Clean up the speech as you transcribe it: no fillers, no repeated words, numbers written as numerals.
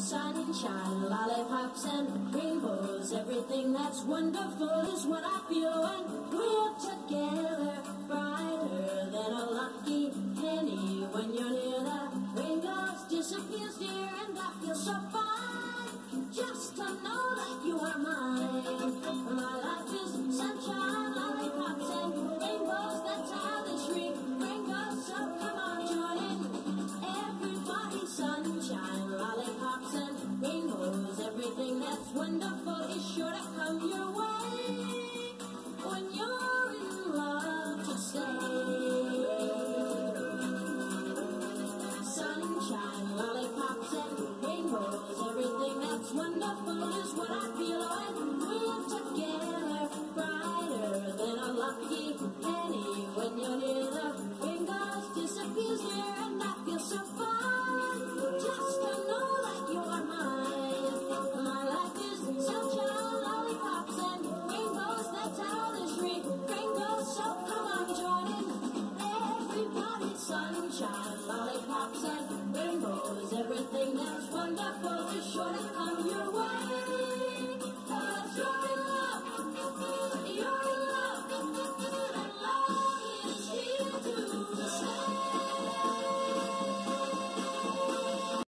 sunshine, lollipops and rainbows. Everything that's wonderful is what I feel when we're together. Brighter than a lucky penny when you're near. The rain goes, disappears, dear, and I feel so fine just to know that you are mine. My life is sunshine, lollipops and rainbows. That's how this ring goes. So come on, join in. Everybody, sunshine, lollipops and rainbows. Everything that's wonderful is sure to come your way when you're in love to stay. Sunshine, lollipops and rainbows. Everything that's wonderful is what I feel when we're together. Brighter than a lucky penny when you're near. The rain goes, disappears here, and I feel so fine just to know that you are mine. My life is sunshine, lollipops and rainbows. That's how this ring goes. So come on, join in. Everybody, sunshine, lollipops and rainbows. Everything that's